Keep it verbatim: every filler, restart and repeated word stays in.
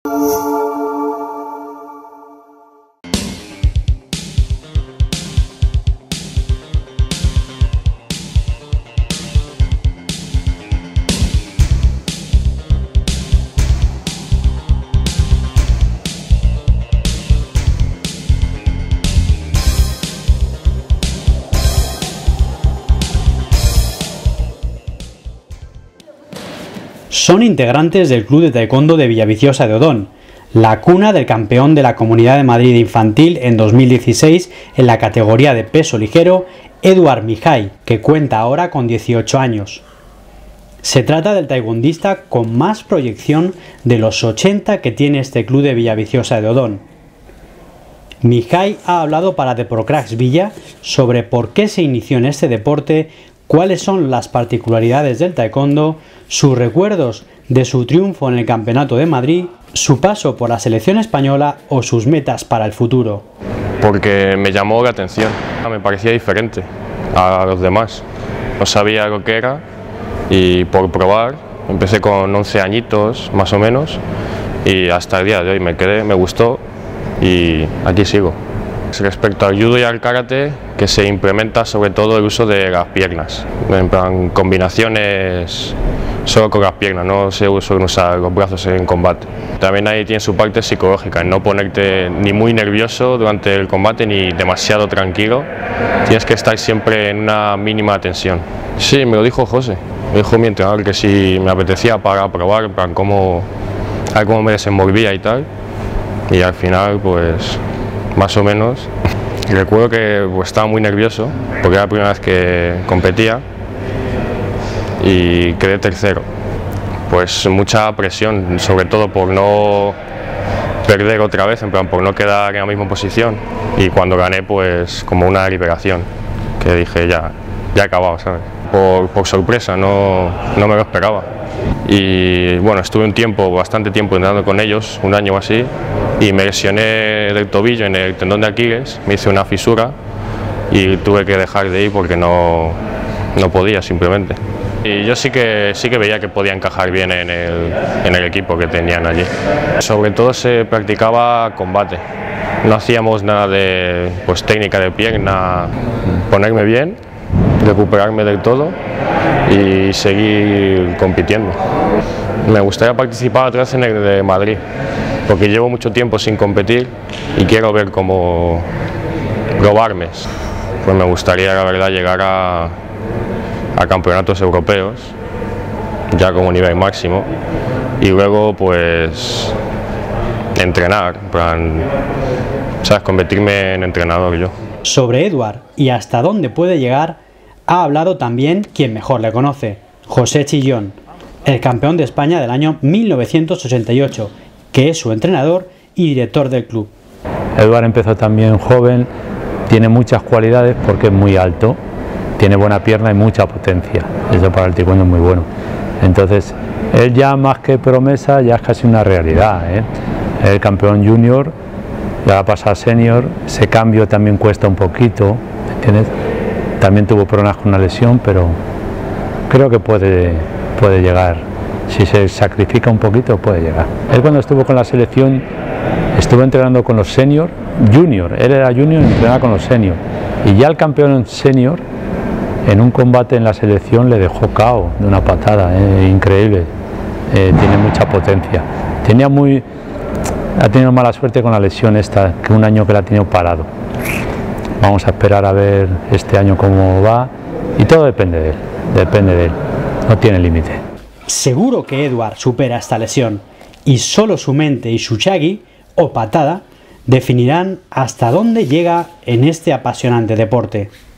Son integrantes del Club de Taekwondo de Villaviciosa de Odón, la cuna del campeón de la Comunidad de Madrid infantil en dos mil dieciséis en la categoría de peso ligero, Eduard Mijay, que cuenta ahora con dieciocho años. Se trata del taekwondista con más proyección de los ochenta que tiene este club de Villaviciosa de Odón. Mijay ha hablado para Deporcracks Villa sobre por qué se inició en este deporte, cuáles son las particularidades del taekwondo, sus recuerdos de su triunfo en el Campeonato de Madrid, su paso por la selección española o sus metas para el futuro. Porque me llamó la atención, me parecía diferente a los demás, no sabía lo que era y por probar, empecé con once añitos más o menos y hasta el día de hoy me quedé, me gustó y aquí sigo. Respecto al judo y al karate, que se implementa sobre todo el uso de las piernas, en plan combinaciones solo con las piernas, no se suelen usar los brazos en combate. También ahí tiene su parte psicológica, en no ponerte ni muy nervioso durante el combate ni demasiado tranquilo, tienes que estar siempre en una mínima tensión. Sí, me lo dijo José, me dijo mi entrenador que si me apetecía para probar, en plan cómo, a ver cómo me desenvolvía y tal, y al final pues más o menos. Recuerdo que pues, estaba muy nervioso porque era la primera vez que competía y quedé tercero. Pues mucha presión, sobre todo por no perder otra vez, en plan por no quedar en la misma posición, y cuando gané pues como una liberación, que dije ya, ya he acabado, ¿sabes? Por, por sorpresa, no, no me lo esperaba. Y bueno, estuve un tiempo, bastante tiempo entrenando con ellos, un año o así, y me lesioné del tobillo en el tendón de Aquiles, me hice una fisura y tuve que dejar de ir porque no, no podía simplemente. Y yo sí que, sí que veía que podía encajar bien en el, en el equipo que tenían allí. Sobre todo se practicaba combate, no hacíamos nada de pues, técnica de pierna, ponerme bien, recuperarme del todo y seguir compitiendo. Me gustaría participar otra vez en el de Madrid, porque llevo mucho tiempo sin competir y quiero ver cómo probarme. Pues me gustaría, la verdad, llegar a, a campeonatos europeos, ya como nivel máximo, y luego pues entrenar, en plan, ¿sabes? Convertirme en entrenador yo. Sobre Eduard y hasta dónde puede llegar, ha hablado también quien mejor le conoce, José Chillón, el campeón de España del año mil novecientos ochenta y ocho, que es su entrenador y director del club. Eduard empezó también joven, tiene muchas cualidades porque es muy alto, tiene buena pierna y mucha potencia, eso para el taekwondo es muy bueno. Entonces, él ya más que promesa, ya es casi una realidad, ¿eh? El campeón junior, ya va a pasar senior, ese cambio también cuesta un poquito, ¿entiendes? También tuvo problemas con una lesión, pero creo que puede, puede llegar. Si se sacrifica un poquito, puede llegar. Él cuando estuvo con la selección, estuvo entrenando con los senior, junior. Él era junior y entrenaba con los senior. Y ya el campeón senior, en un combate en la selección, le dejó K O de una patada, eh, increíble. Eh, tiene mucha potencia. Tenía muy, ha tenido mala suerte con la lesión esta, que un año que la ha tenido parado. Vamos a esperar a ver este año cómo va y todo depende de él, depende de él, no tiene límite. Seguro que Eduard supera esta lesión y solo su mente y su chagi o patada definirán hasta dónde llega en este apasionante deporte.